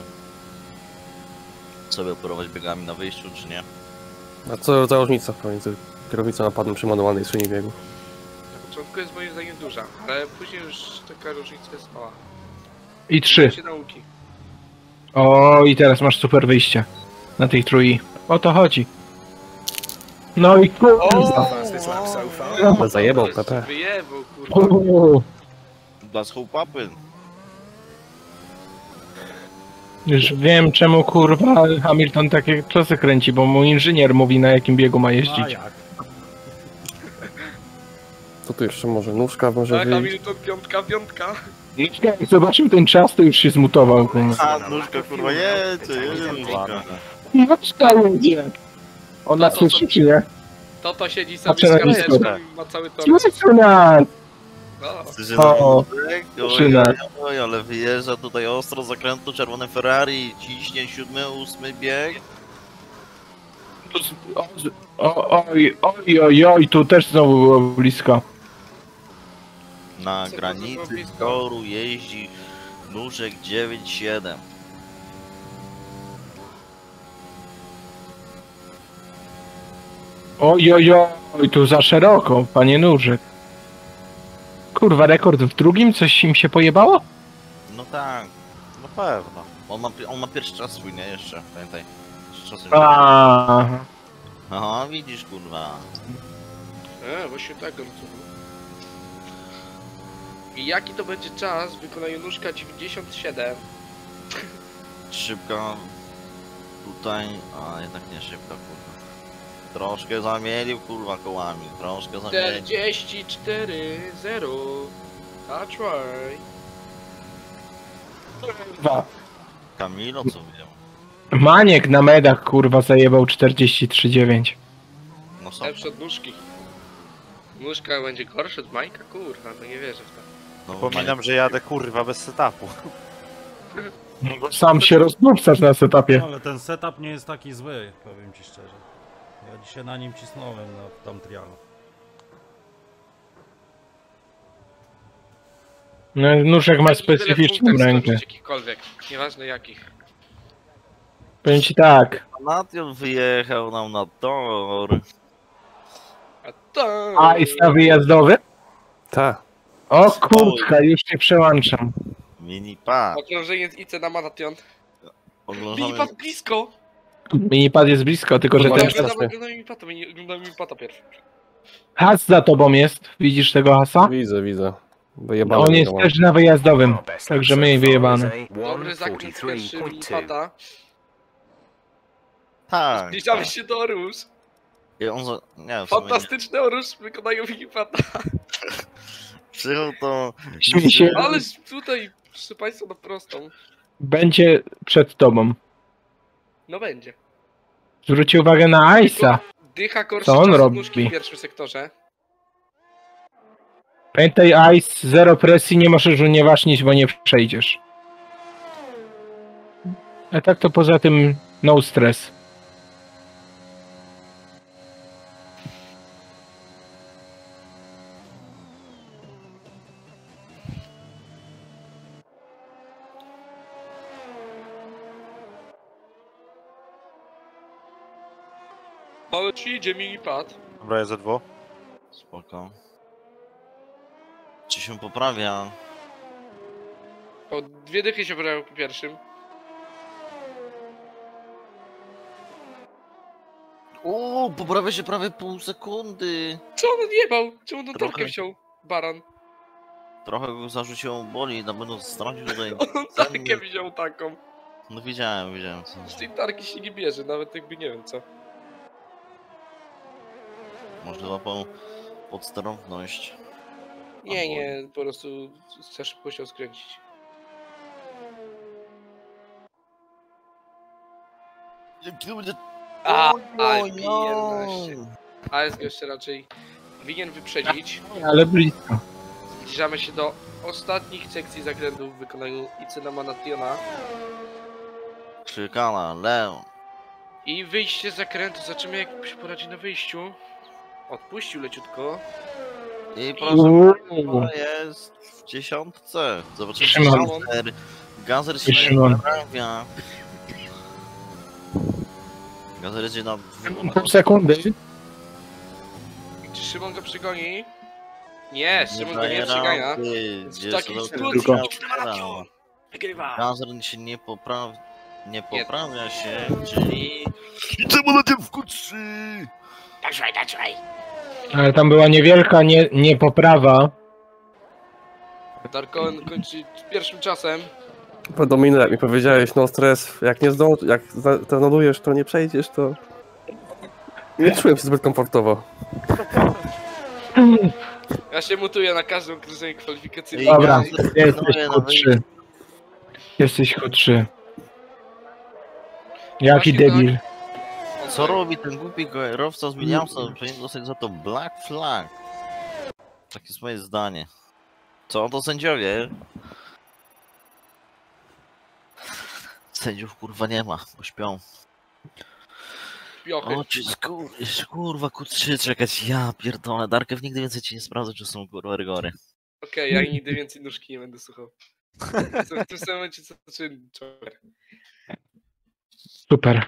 Sobie operować biegami na wyjściu, czy nie?
A co za różnica pomiędzy kierownicą a padem przy manualnej szyni biegu?
Na początku jest moim zdaniem duża, ale później już taka różnica jest mała.
I 3.
Się nauki.
O i teraz masz super wyjście. Na tej trój. O to chodzi. No i kurwa.
Ale zajebał
Ale
PP.
wyjebał, kurwa.
Dla schołpapy.
Już wiem czemu kurwa Hamilton takie czasy kręci, bo mu inżynier mówi na jakim biegu ma
A
jeździć.
jak?
To tu jeszcze może nóżka może
Tak,
wyjść.
Hamilton, piątka.
Jak zobaczył ten czas, to już się zmutował. Kurwa.
A, nóżka kurwa, jedzie nóżka.
Nóżka jedzie. Ona
To,
słyszy czy nie?
To siedzi
Patrzę
sobie
na
z
Discorda.
karteczką i ma cały tor.
Słyszy nas!
No.
Słyszy
O,
oj,
szyna.
oj, ale wyjeżdża tutaj ostro z zakrętu, czerwone Ferrari, ciśnie 7, 8 bieg.
Oj, tu też znowu było blisko.
Na
Co to
granicy
za blisko?
toru jeździ nóżek 9-7.
Oj, tu za szeroko, panie Nóżek. Kurwa, rekord w drugim? Coś im się pojebało?
No tak,
Na pewno.
on ma pierwszy czas swój, nie? Jeszcze, pamiętaj. Jeszcze czasem.
Aha.
Aha, widzisz kurwa.
Właśnie tak, rozumiem. I jaki to będzie czas w wykonaniu nóżka 97?
Szybka. Tutaj, a jednak nie szybka kurwa. Troszkę zamielił kurwa kołami, troszkę zamielił.
44-0. That's right.
Kurwa.
Kamilo co wiem.
Maniek na medach, kurwa, zajebał 43,9.
No są.
Lepsze od nóżki. Nóżka będzie gorsza od Majka? Kurwa, no nie wierzę w to.
No,
Przypominam, że jadę kurwa bez setupu.
Sam się rozdupcasz na setupie.
No, ale ten setup nie jest taki zły, powiem ci szczerze. Ja dzisiaj na nim cisnąłem na tam trialu.
No, nóżek ma
Byle
specyficzną
punktach
rękę.
skończyć jakichkolwiek, nieważne jakich.
Powiem ci tak.
Nation wyjechał nam na tor.
A to...
A jest na wyjazdowy?
Ta.
O kurtka, już się przełączam.
Mini pa.
Okrążenie z IC na Manation.
Oglądamy...
Minipad blisko!
Minipad jest blisko, tylko że
No,
ten...
tak.
Oglądamy minipata pierwszy.
Has za tobą jest. Widzisz tego hasa?
Widzę. Wyjebane.
On jest
to mam.
też na wyjazdowym.
Best
Także
lap
my
so far is
wyjebane.
a
Dobry zakręt pierwszy
143.2.
minipata.
Tak.
Zbliżamy się do Orusz.
I on za... Nie, w sumie nie.
Fantastyczny Orusz wykonają minipata.
Przyjechał to...
Śmiej się.
Ale tutaj, proszę państwa, na prostą.
Będzie przed tobą.
No będzie.
Zwróćcie uwagę na Ice'a.
Dycha gorszy
Co on
czas od
robi?
nóżki w pierwszym sektorze.
Pamiętaj Ice, zero presji, nie możesz unieważnić, bo nie przejdziesz. A tak to poza tym no stress.
Ale ci idzie minipad.
Dobra, jest ZW.
Spoko. Czy się poprawia?
O, 2 dychy się wybrały po pierwszym.
O, poprawia się prawie pół sekundy.
Co on odjebał? Czemu on
Trochę.
tarkę wziął? Baran.
Trochę go zarzuciło boli, na pewno stracił tutaj.
On tarkę wziął taką.
No widziałem co.
Z tej tarki się nie bierze, nawet jakby nie wiem co.
Może łapał podsterowność.
Nie, po prostu za szybko chciał skręcić.
Jaki to będzie...
A,
Oj,
IP11. ASG jeszcze raczej winien wyprzedzić.
Ale blisko.
Zbliżamy się do ostatnich sekcji zakrętów w wykonaniu IC na Manationa.
Krzykana, Leon.
I wyjście z zakrętu, zobaczymy jak się poradzi na wyjściu. Odpuścił leciutko.
I proszę
Uuu.
jest w dziesiątce. Zobaczymy, czy
Szymon.
Gazer się
Szymon.
nie poprawia. Gazer jedzie na...
Pół sekundy.
Czy Szymon go przegoni? Nie, Szymon go nie przegania. W takiej sytuacji
Tylko.
wygrywa.
Gazer się nie poprawia. Nie poprawia się, czyli... I czemu na tym w Q3?
Dawaj.
Ale tam była niewielka niepoprawa.
Darkoen kończy pierwszym czasem.
Dominik, jak mi powiedziałeś, no stres, jak nie zdążysz, jak zanodujesz, to nie przejdziesz, to... Nie czułem się zbyt komfortowo.
Ja się mutuję na każdym okrążeniu kwalifikacyjnym.
Dobra,
Gazer
jesteś
pilnuje na
Q3. Jesteś Q3. Jaki
Właśnie
debil.
Co robi ten głupi kierowca z Williamsa? Powinien dostać za to Black Flag. Takie jest moje zdanie. Co to sędziowie? Sędziów kurwa nie ma, bo śpią.
Piochy.
O, czy kurwa Q3 czekać, ja pierdolę. Darkew nigdy więcej ci nie sprawdzę, czy są kurwa rygory.
Okej, ja nigdy więcej nóżki nie będę słuchał. W tym samym momencie co czyni Joker.
Super.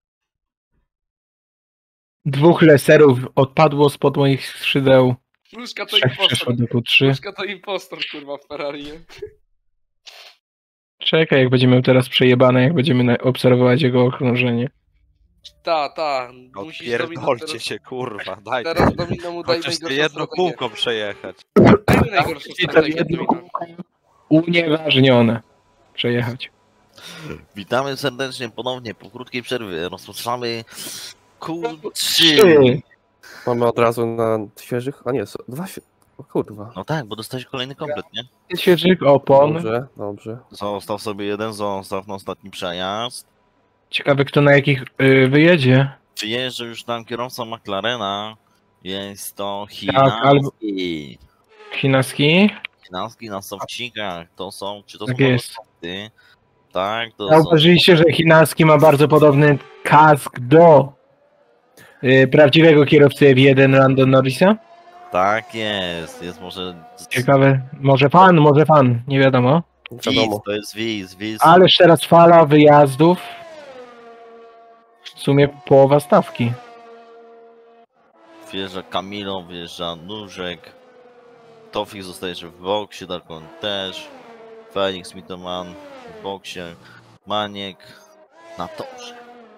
2 leserów odpadło spod moich skrzydeł.
Nóżka to
3 przeszło
impostor.
do Q3.
Nóżka to impostor, kurwa, w Ferrari. Nie?
Czekaj, jak będziemy teraz przejebane, jak będziemy obserwować jego okrążenie.
Ta. Musisz Domino
Odpierdolcie
teraz...
się, kurwa, daj.
Teraz Domino mu daj
Chociaż te
najgorszą
jedno
strategię.
kółko przejechać.
Daj mi najgorszą
I to
strategię
jedno
Domino.
kółko unieważnione. Przejechać.
Witamy serdecznie ponownie po krótkiej przerwie. Rozpoczynamy Q3.
3.
Mamy od razu na świeżych, a nie, o kurwa.
No tak, bo dostałeś kolejny komplet, nie?
Świeżych opon.
Dobrze.
Zostaw sobie jeden, zostaw na ostatni przejazd.
Ciekawe kto na jakich wyjedzie.
Przyjeżdża już tam kierowca McLarena. Jest to
albo-
Chinalski.
Chinowski.
Chinalski na sofcikach. To są, czy to
Tak
są
jest.
softy? Tak, to są...
Zauważyliście, że Chinalski ma bardzo podobny kask do prawdziwego kierowcy F1 Lando Norrisa?
Tak jest może...
Ciekawe, może fan, nie wiadomo.
Wiadomo.
To jest Wiz.
Ależ teraz fala wyjazdów. W sumie połowa stawki.
Wjeżdża Kamilo, wjeżdża Nóżek. Tofik zostaje jeszcze w boksie, Darkon też. Felix, Mitoman w boksie. Maniek na torze.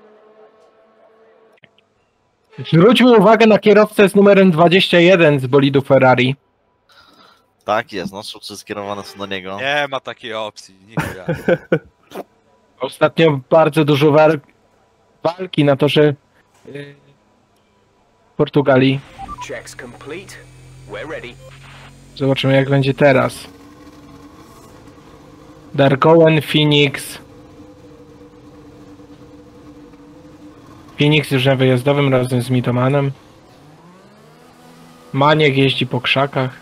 Zwróćmy uwagę na kierowcę z numerem 21 z bolidu Ferrari.
Tak jest, nasze oczy skierowane są do niego.
Nie ma takiej opcji, nigdy.
Ostatnio bardzo dużo walki na torze Portugalii.
Checks complete. We're ready.
Zobaczymy jak będzie teraz. Darkowen, Phoenix. Phoenix już na wyjazdowym razem z Mitomanem. Maniek jeździ po krzakach.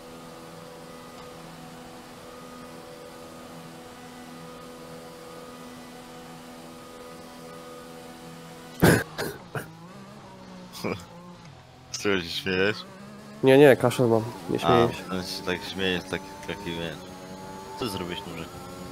Z czego się śmiejesz?
Nie, kaszel mam. Nie
A,
śmieję się.
ten się tak śmiejesz, taki wiesz. Co zrobisz, Nóżek?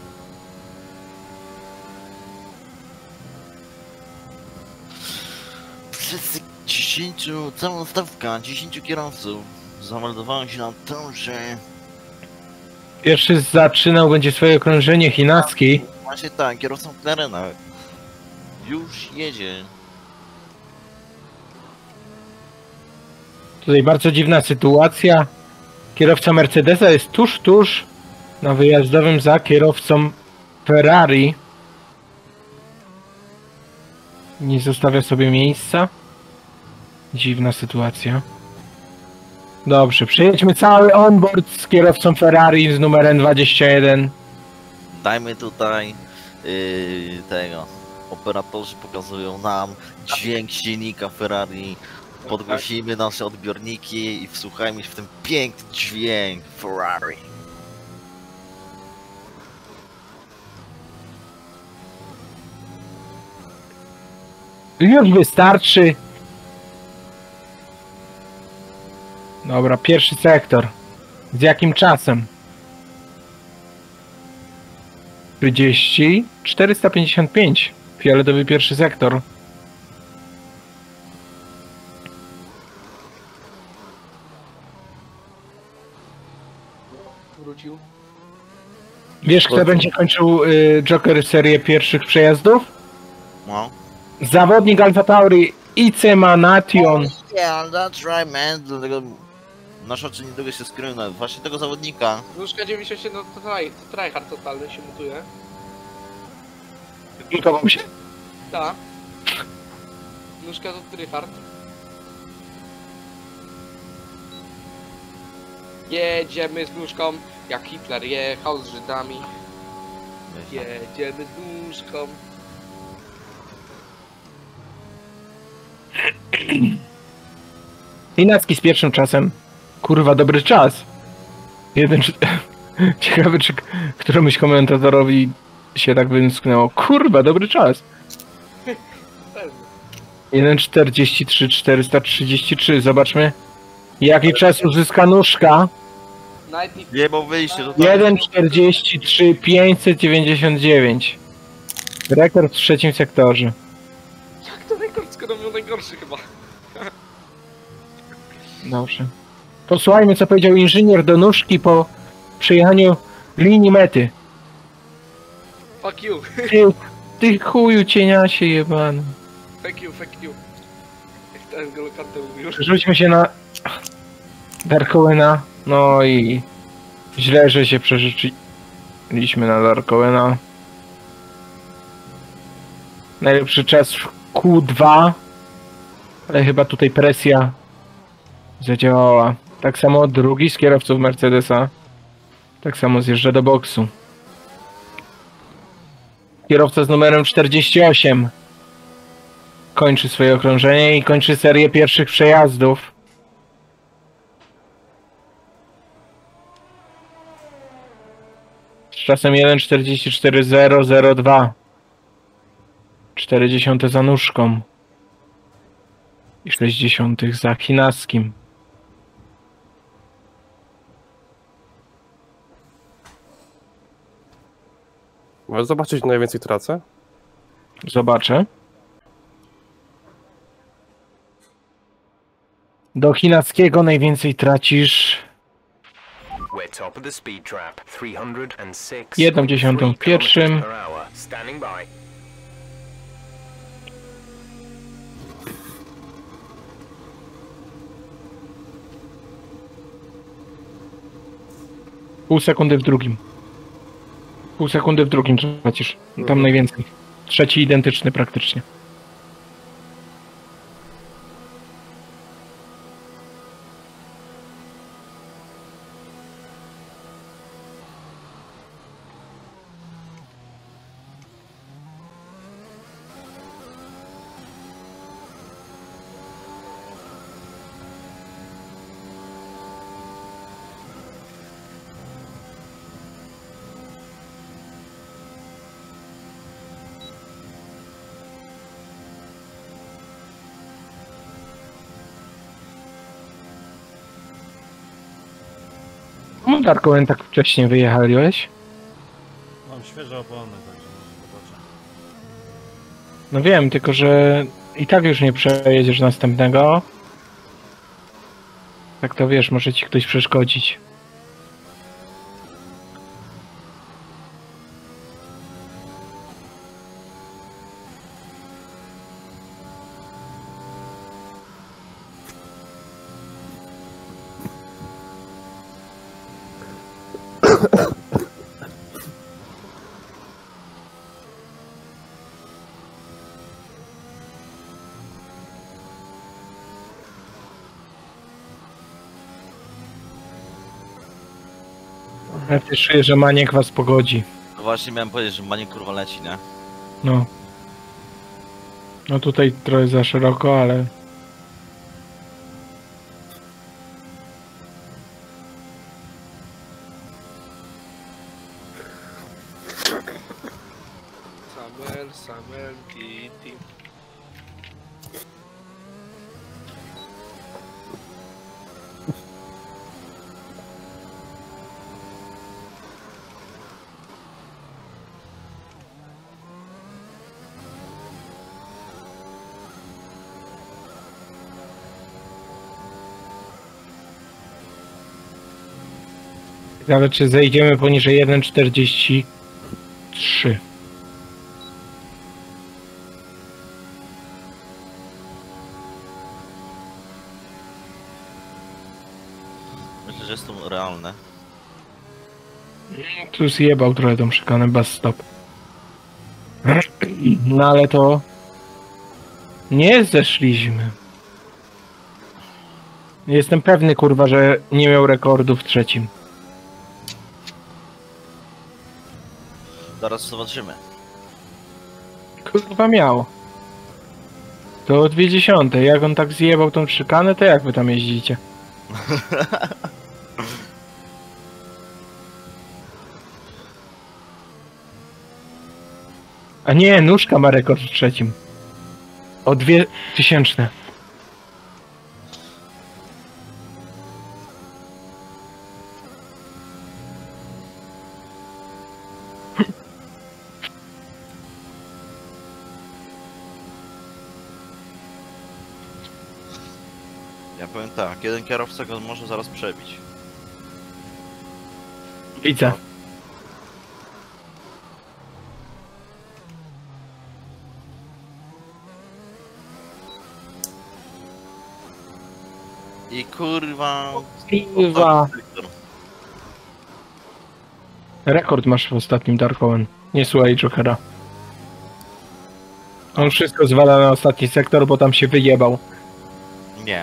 Wszyscy 10, całą stawkę, 10 kierowców zameldowało się na torze.
Pierwszy zaczynał będzie swoje okrążenie Chinalski.
Właśnie tak, kierowcą McLarena. Już jedzie.
Tutaj bardzo dziwna sytuacja. Kierowca Mercedesa jest tuż na wyjazdowym za kierowcą Ferrari. Nie zostawia sobie miejsca. Dziwna sytuacja. Dobrze, przejedźmy cały onboard z kierowcą Ferrari z numerem 21.
Dajmy tutaj tego. Operatorzy pokazują nam dźwięk silnika Ferrari. Podgłosimy nasze odbiorniki i wsłuchajmy się w ten piękny dźwięk Ferrari.
Już wystarczy. Dobra, pierwszy sektor. Z jakim czasem? 30, 455. Fioletowy pierwszy sektor.
Wrócił.
Wiesz, kto będzie kończył Joker serię pierwszych przejazdów?
No.
Zawodnik Alfa Tauri Icema Nation.
Yeah, that's right, man. Dlatego nasze oczy niedługo się skryją na właśnie tego zawodnika.
Nóżka 97 to tryhard totalny się mutuje.
Zbudował się?
Tak. Nóżka to tryhard. Jedziemy z nóżką, jak Hitler jechał z Żydami. Jedziemy z nóżką.
Inacki z pierwszym czasem. Kurwa, dobry czas. Ciekawe, czy któremuś komentatorowi się tak wymsknęło. Kurwa, dobry czas.
Pewnie.
1:43 433. Zobaczmy, jaki czas uzyska nóżka.
Night
Nie, bo wyjście to
1:43 599. Rekord w trzecim sektorze.
Jak to rekord, skoro miał najgorszy chyba.
Dobrze. Posłuchajmy, co powiedział inżynier do nóżki po przejechaniu linii mety.
Fuck you,
Ty chuju cieniasie jebany.
fuck you. Jak ten golokartę mówił.
Przerzućmy się na Darkowena. No i źle, że się przerzuciliśmy na Darkowena. Najlepszy czas w Q2. Ale chyba tutaj presja zadziałała. Tak samo drugi z kierowców Mercedesa. Tak samo zjeżdża do boksu. Kierowca z numerem 48 kończy swoje okrążenie i kończy serię pierwszych przejazdów. czasem 1:44.002. 0,4 za nóżką. I 0,6 za Chinaskim.
Możesz zobaczyć, najwięcej tracę?
Zobaczę. Do Chinackiego najwięcej tracisz
We're top of the speed trap. 306.
1/10 w pierwszym.
Standing by.
Pół sekundy w drugim. Pół sekundy w drugim tracisz. Tam najwięcej. Trzeci identyczny praktycznie. No Darkowen, tak wcześnie wyjechałeś?
Mam świeże opony, także zobaczę.
No wiem, tylko że i tak już nie przejedziesz następnego. Tak to wiesz, może ci ktoś przeszkodzić. Ja też czuję, że Maniek was pogodzi.
No właśnie miałem powiedzieć, że Maniek kurwa leci, nie?
No. No tutaj trochę za szeroko, ale...
Samuel, Kitty.
Ciekawe, czy zejdziemy poniżej 1,43.
Myślę, że jest to realne.
Tu zjebał trochę tą szykanę bez stop. No ale to... Nie zeszliśmy. Jestem pewny, kurwa, że nie miał rekordu w trzecim.
Zaraz zobaczymy.
Kurwa miał. To o 0,2. Jak on tak zjebał tą szykanę, to jak wy tam jeździcie? A nie, nóżka ma rekord w trzecim. O 2000.
Ja powiem tak, jeden kierowca go może zaraz przebić.
Widzę.
I kurwa...
Kurwa. Rekord masz w ostatnim Dark Owen. Nie słuchaj Jokera. On wszystko zwala na ostatni sektor, bo tam się wyjebał.
Nie,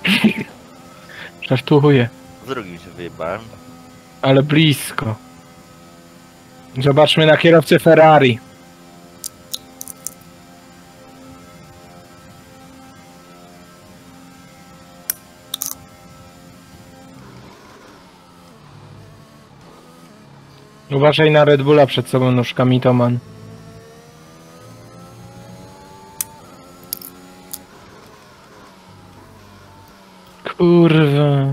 Żartuję.
w drugim się wyjebałem.
Ale blisko. Zobaczmy na kierowcę Ferrari. Uważaj na Red Bulla przed sobą nóżkami, Toman. Kurwa.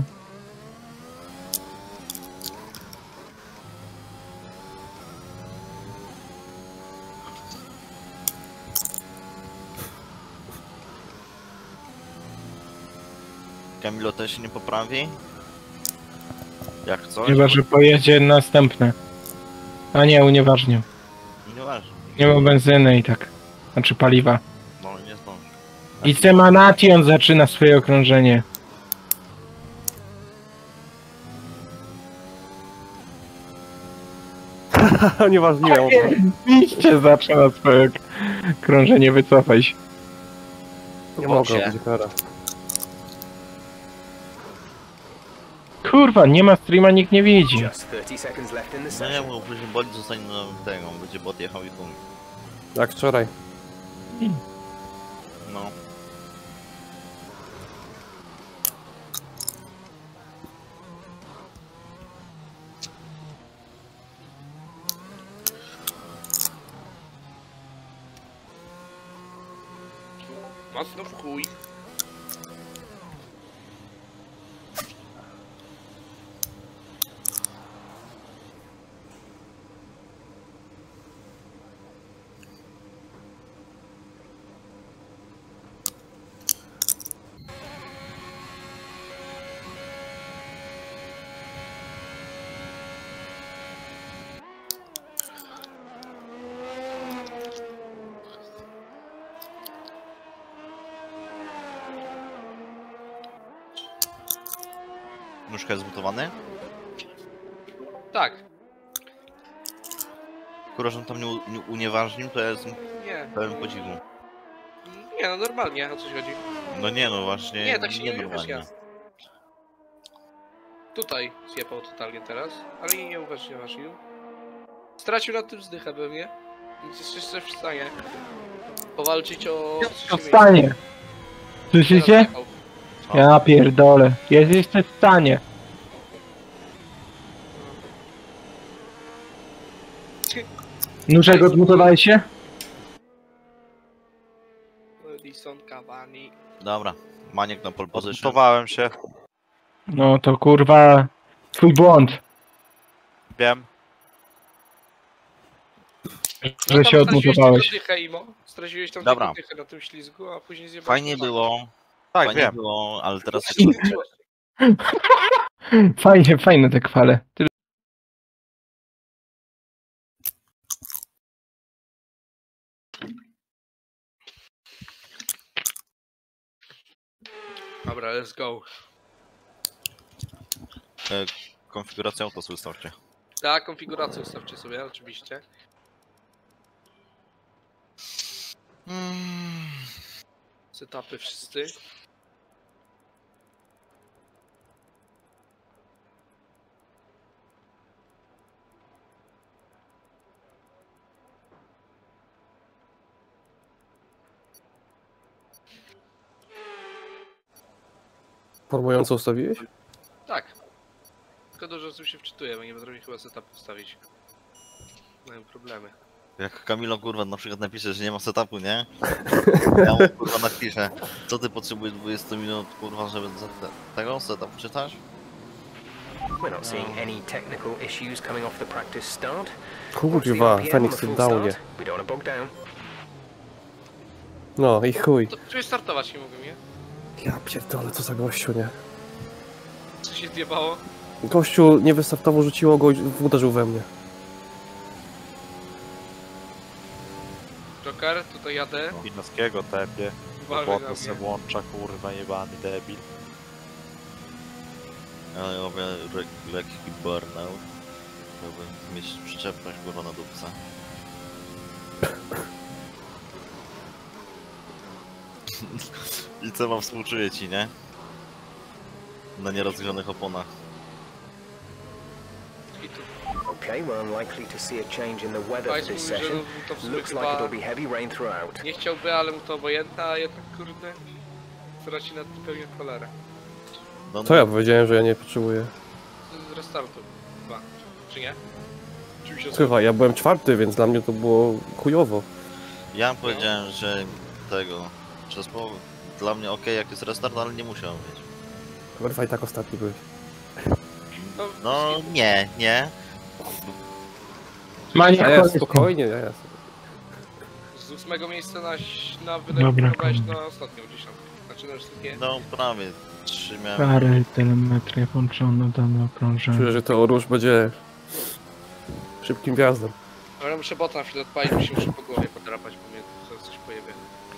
Kamilo też się nie poprawi? Jak coś?
Chyba, że pojedzie następne. A nie, unieważnił.
Nieważne.
Nie ma benzyny i tak. Znaczy paliwa.
No nie zdąży.
I Semanation zaczyna swoje okrążenie.
Nieważne.
Oczywiście zaczyna swoje krążenie, wycofaj się.
Nie mogę, będzie kara.
Kurwa, nie ma streama, nikt nie widzi.
Just 30 seconds left in the
No
session.
nie, bo później bolid zostanie na tego, będzie bot jechał i chuj.
Jak wczoraj.
No.
Mocno w chuj.
Nóżka jest zbutowany?
Tak.
Kurwa, że on tam nie unieważnił, to jest
Nie.
pełen podziwu.
Nie, no normalnie, o coś chodzi.
No nie, no właśnie,
Nie, tak się nie
normalnie.
uważnia. Tutaj zjebał totalnie teraz, ale nie uważnił. Stracił na tym zdychę pewnie. Więc jest jeszcze w stanie powalczyć o trzecie miejsce.
Wstanie. Słyszycie?
Teraz jechał.
Ja pierdolę. Jest jeszcze w stanie. Nóżek odmutowałeś się?
Edison, Cavani.
Dobra, Maniek na pole position.
Zbutowałem się.
No to kurwa... Twój błąd,
Wiem.
że się odmutowałeś.
Straciłeś tam
Dobra.
tylko dychę na tym ślizgu, a później zjebałeś.
Fajnie było,
Tak,
fajnie
wiem.
było, ale teraz...
Fajne te kwale.
Dobra, let's go.
Konfigurację auto sobie ustawcie.
Tak, konfigurację ustawcie sobie, oczywiście. Setupy wszyscy.
Formująco ustawiłeś?
Tak. Tylko dużo osób się wczytuje, bo nie potrafię chyba setup ustawić. Mają problemy.
Jak Kamilo kurwa na przykład napisze, że nie ma setupu, nie? Ja mu kurwa napiszę, co ty potrzebujesz 20 minut kurwa, żeby tego setup czytać?
We're not seeing any technical issues coming off the practice start.
Kurwa, Fenix
full
downie.
start. We don't want to bog down.
No i chuj.
To czuję startować nie mogę, nie?
Ja pierdolę, co za gościu, nie?
Co się zjebało?
Gościu nie wystartował, rzuciło go i uderzył we mnie.
Joker, tutaj jadę.
Pinowskiego tepie.
Uważaj na
Potem se
mnie.
włącza, kurwa, jebany debil.
Ja robię lekki burnout. Żeby mieć przyczepność kurwa na dupce. I co mam współczuję ci, nie? Na nierozgrzanych oponach.
I tu
Okay, we're unlikely to see a change in the weather for
Państwo
this
mówi, że
session.
mu to w sumie
Looks like
chyba
it'll be heavy rain throughout.
nie chciałby, ale mu to obojętne, a jednak kurde traci na tym pewnie cholerę.
No,
Co ja powiedziałem, że ja nie potrzebuję?
Z restartu chyba, czy nie?
Chyba, ja byłem 4, więc dla mnie to było chujowo.
Ja powiedziałem, że przez połowę dla mnie ok, jak jest restart, ale nie musiał być.
Kurwa, i tak ostatni byłeś.
No nie.
Maniek,
Ja
powiedz mi.
spokojnie, ja.
Z 8 miejsca na
Dobra,
wylewałeś
kurde.
na ostatnią 10. Znaczy na ostatnie.
No prawie 3 miałem.
Stary, telemetria włączona, dane okrążenie.
Czuję, że to Oruż będzie szybkim wjazdem.
Ale muszę bota na chwilę odpalić, bo się muszę po głowie podrapać, bo mnie zaraz coś pojebie.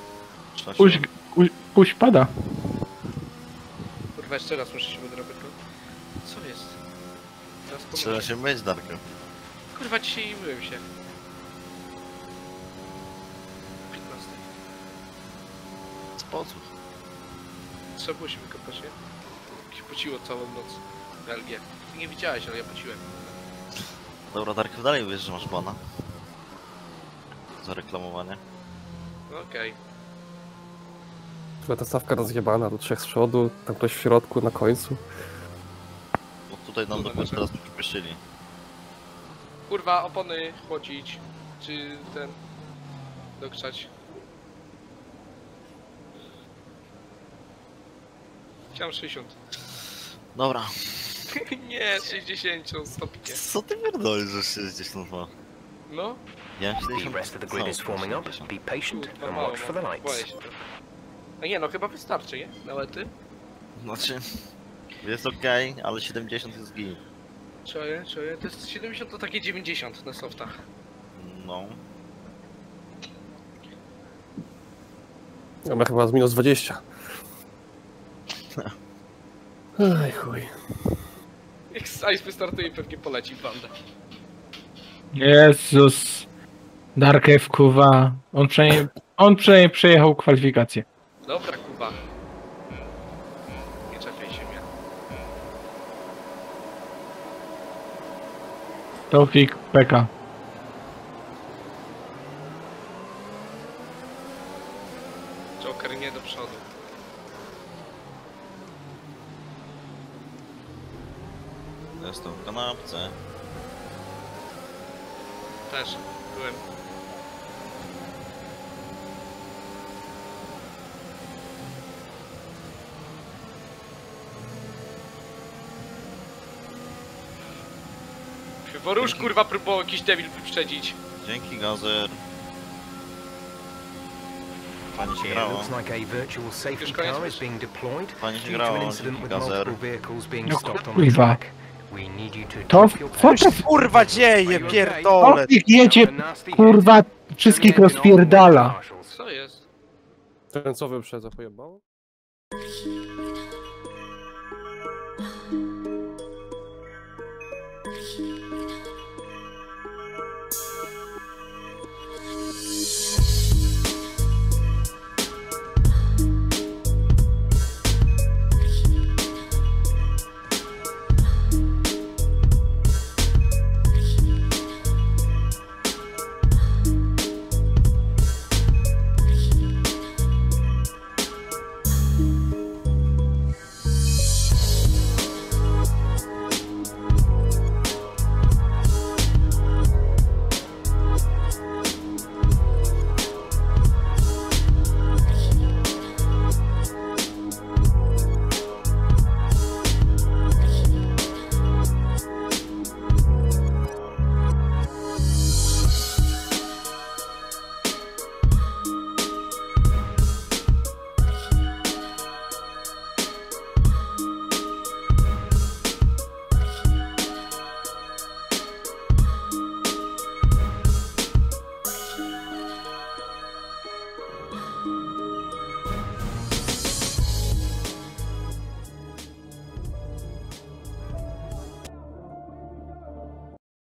Puść pada.
Kurwa, jeszcze raz muszę się podrapać. Co jest? Teraz
Trzeba
pomyślę.
się myć, Darku.
Kurwa, dzisiaj myłem się. 15.
Sposób.
Trzeba było się wykopać, nie? Jak się pociło całą noc. Belgię. Ty nie widziałeś, ale ja pociłem.
Dobra, Darku, dalej wiesz, że masz bana. Za reklamowanie.
No okej.
Chyba ta stawka rozjebana, tu 3 z przodu, tam ktoś w środku, na końcu.
Bo tutaj nam dokładnie teraz przypuścili.
Kurwa, opony chłodzić. Czy ten... Dokrzać. Chciałem 60.
Dobra.
Nie, 60, stopnie.
Co ty pierdolisz, że 62?
No,
Ja
The
70.
rest of the grid is forming up. Be patient
kurwa,
and
mało,
watch for the
boję
lights.
się trochę. A nie, no chyba wystarczy, nie? Nałety?
Znaczy, jest ok, ale 70 jest git.
Czuję. To jest 70 to takie 90 na softach.
No.
Ja mam chyba z minus 20. Aj chuj.
Jak Ice wystartuje, pewnie poleci w bandę.
Jezus. Darkew, kuwa. On przynajmniej przejechał kwalifikację.
Dobra, Kuba. Nie czepiaj się mnie.
Tofik, Peka.
Joker nie do przodu.
Jestem w kanapce.
Też byłem. Worusz kurwa próbował jakiś devil wyprzedzić.
Dzięki, Gazer. Fajnie się
It
grało.
looks like a virtual safety
Już koniec
car
już?
is being deployed
Fajnie się
due to an
grało,
incident
dzięki,
with
Gazer.
multiple vehicles being
No
stopped on the
kurwa.
track. We need you to
To
drop your
co
cars.
to
Kurwa dzieje, pierdolę!
Tofik jedzie, kurwa, wszystkich rozpierdala.
Co jest?
Ten co wyprzedza, pojebało?